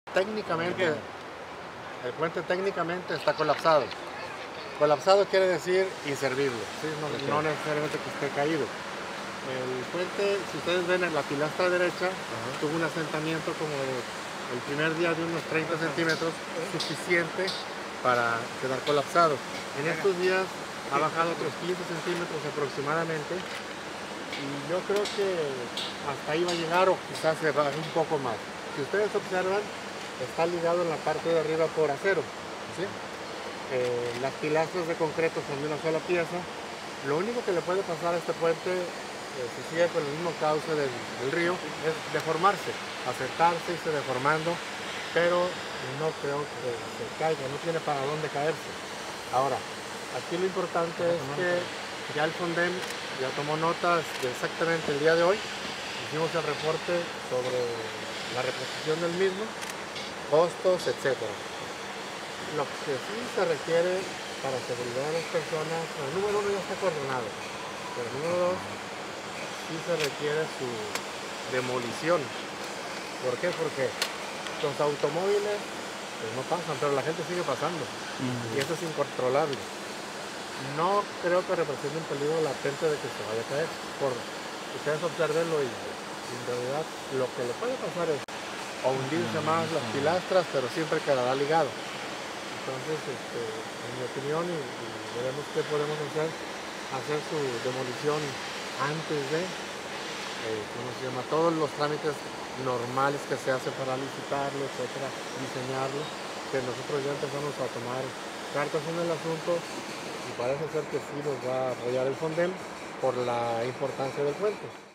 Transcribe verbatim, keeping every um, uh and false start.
Técnicamente, el puente técnicamente está colapsado. Colapsado quiere decir inservible, ¿sí? no, Ok. no necesariamente que esté caído. El puente, si ustedes ven en la pilastra derecha, Ajá. tuvo un asentamiento como de- el primer día de unos treinta centímetros, suficiente para quedar colapsado. En estos días ha bajado otros quince centímetros aproximadamente, y yo creo que hasta ahí va a llegar, o quizás se baje un poco más. Si ustedes observan, está ligado en la parte de arriba por acero, ¿sí? Eh, las pilastras de concreto son de una sola pieza. Lo único que le puede pasar a este puente, eh, si sigue con el mismo cauce del, del río, es deformarse, acercarse, irse deformando, pero no creo que se caiga, no tiene para dónde caerse. Ahora, aquí lo importante es que ya el Fondem ya tomó notas de exactamente el día de hoy, hicimos el reporte sobre la reposición del mismo, costos, etcétera. Lo que sí se requiere para seguridad de las personas, bueno, el número uno ya está coordinado, pero el número dos sí se requiere su demolición. ¿Por qué? Porque los automóviles pues, no pasan, pero la gente sigue pasando, y eso es incontrolable. No creo que represente un peligro latente de que se vaya a caer. Por ustedes observenlo, y en realidad lo que le puede pasar es o hundirse más las pilastras, pero siempre quedará ligado. Entonces, este, en mi opinión, y, y veremos qué podemos hacer, hacer su demolición antes de, eh, ¿cómo se llama? Todos los trámites normales que se hacen para licitarlo, etcétera, diseñarlo, que nosotros ya empezamos a tomar cartas en el asunto, y parece ser que sí nos va a apoyar el Fondem por la importancia del puente.